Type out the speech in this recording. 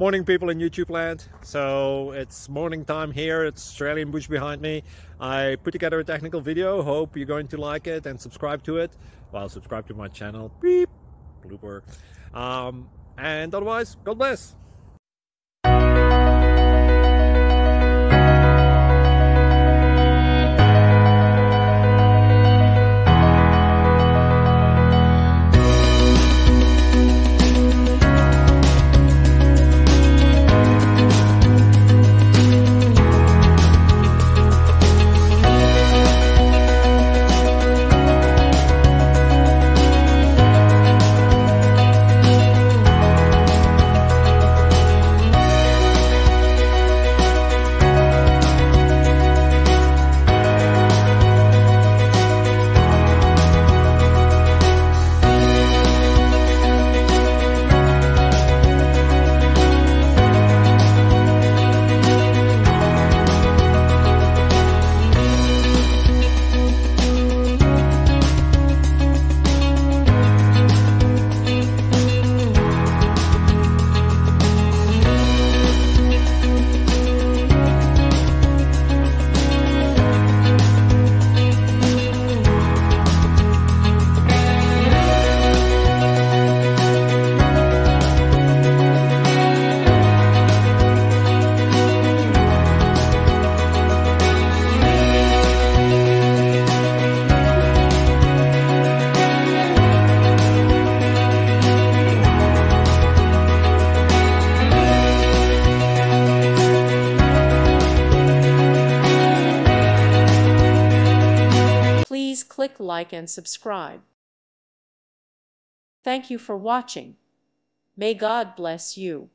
Morning, people in YouTube land. So it's morning time here. It's Australian bush behind me. I put together a technical video. Hope you're going to like it and subscribe to it. Well, subscribe to my channel. Beep. Blooper. And otherwise, God bless. Please click like and subscribe. Thank you for watching. May God bless you.